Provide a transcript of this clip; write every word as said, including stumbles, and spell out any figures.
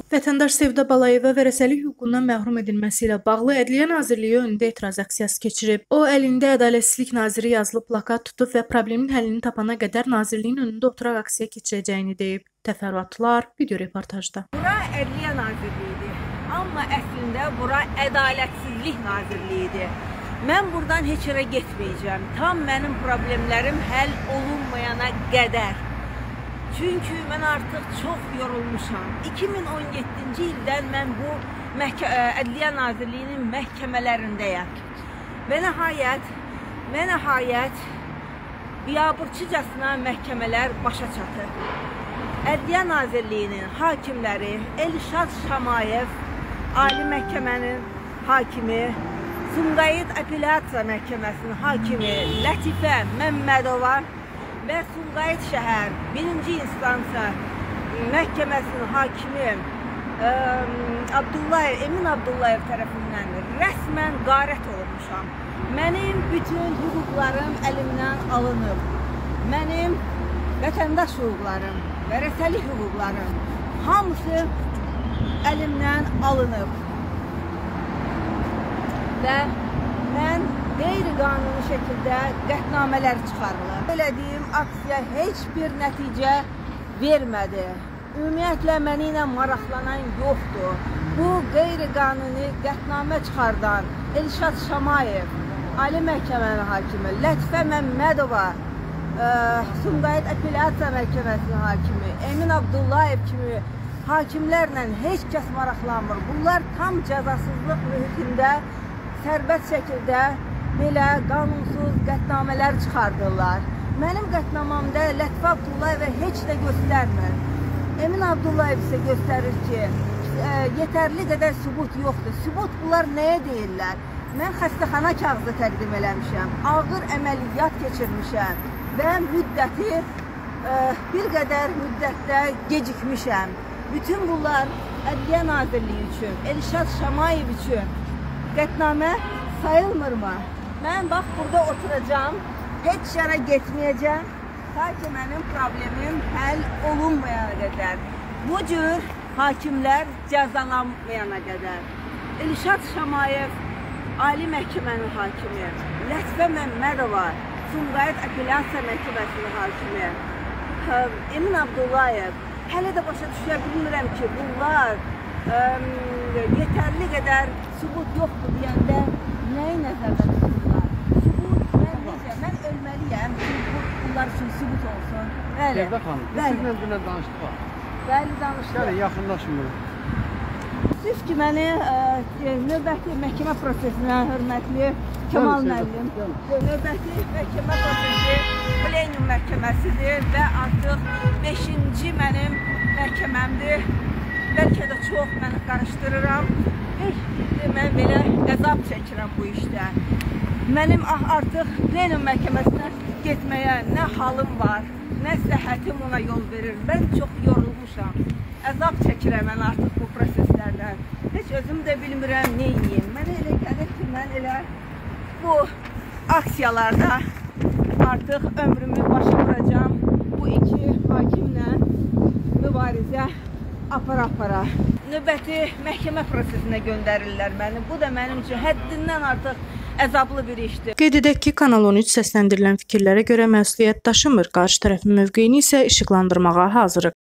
Vətəndaş Sevda Balayeva vərəsəlik hüququndan məhrum edilməsi ilə bağlı Ədliyyə Nazirliyi önündə etiraz aksiyası keçirib. O, əlində Ədalətsizlik Naziri yazılı plakat tutub və problemin həllini tapana qədər Nazirliyin önündə oturaq aksiya keçirəcəyini deyib. Təfərrüatlar video reportajda. Bura Ədliyyə Nazirliyidir, amma əslində bura Ədalətsizlik Nazirliyidir. Mən buradan heç yerə getməyəcəm. Tam mənim problemlərim həll olunmayana qədər. Çünki mən artıq çox yorulmuşam. iki min on yeddinci ildən mən bu Ədliyyə Nazirliyinin məhkəmələrindəyəm. Və nəhayət, və nəhayət biabırçıcasına məhkəmələr başa çatır. Ədliyyə Nazirliyinin hakimləri Elşad Şamayev, Ali Məhkəmənin hakimi, Sumqayıt Apellyasiya Məhkəməsinin hakimi Lətifə Məmmədova və Sumqayıt şəhər birinci instansiya məhkəməsinin hakimi ə, Abdullayev, Emin Abdullayev tərəfindən rəsmən qarət olunmuşam. Mənim bütün hüquqlarım əlimdən alınıb. Mənim vətəndaş hüquqlarım, vərəsəlik hüquqlarım hamısı əlimdən alınıb. Və mən qeyri-qanuni şəkildə qətnamələr çıxarılır. Belə deyim, aksiya heç bir nəticə vermədi. Ümumiyyətlə, məni ilə maraqlanan yoxdur. Bu qeyri-qanuni qətnamə çıxardan Elşad Şamayev, Ali Məhkəmənin hakimi, Lətifə Məmmədova, Sumqayıt Apellyasiya Məhkəməsinin hakimi, Emin Abdullayev kimi hakimlərlə heç kəs maraqlanmır. Bunlar tam cəzasızlıq mühitində sərbəst şəkildə belə qanunsuz qətnamələr çıxardırlar. Mənim qətnamamda Lətifə Abdullayeva heç də göstərmir. Emin Abdullayev isə göstərir ki, yetərli qədər sübut yoxdur. Sübut bunlar nəyə deyirlər? Mən xəstəxana kağızı təqdim eləmişəm, ağır əməliyyat keçirmişəm və müddəti bir qədər müddətdə gecikmişəm. Bütün bunlar Ədliyyə Nazirliyi üçün, Elşad Şamayev üçün qətnamə sayılmırmı? Mən bax burada oturacağım, heç yerə getməyəcəm, ta ki mənim problemim həll olunmayana qədər. Bu cür hakimlər cəzalanmayana qədər. Elşad Şamayev, Ali Məhkəmənin hakimi, Lətifə Məmmədova, Sumqayıt Apellyasiya Məhkəməsinin hakimi, Emin Abdullayev, hələ də başa düşə bilmirəm ki, bunlar ə, yetərli qədər sübut yoxdur deyəndə nəyi nəzərdə tuturlar? Sübut, mən necə, mən ölməliyəm ki, bunlar üçün sübut olsun. Bəli. Sevda xanım, sizinlə dünən danışdıq var. Bəli, danışdıq. Gəlin, yaxınlaşmır. Siz ki, məni ə, növbəti məhkəmə prosesinə hörmətli Kemal müəllim, növbəti məhkəmə prosesi plenum məhkəməsidir və artıq beşinci mənim məhkəməmdir. Bəlkə də çox mən qarışdırıram. Mən belə əzab çəkirəm bu işdə. Mənim artıq plenum məhkəməsinə getməyə nə halım var, nə səhhətim ona yol verir. Mən çox yorulmuşam. Əzab çəkirəm mən artıq bu proseslərdən. Heç özüm də bilmirəm nə yiyim. Mənə elə gəlir ki, mən elə bu aksiyalarda artıq ömrümü başa vuracam. Bu iki hakimlə mübarizə apara-apara. Növbəti məhkəmə prosesinə göndərirlər məni. Bu da mənim üçün həddindən artıq əzablı bir işdir. Qeyd edək ki, Kanal on üç səsləndirilən fikirlərə görə məsuliyyət daşımır. Qarşı tərəfin mövqeyini isə işıqlandırmağa hazırıq.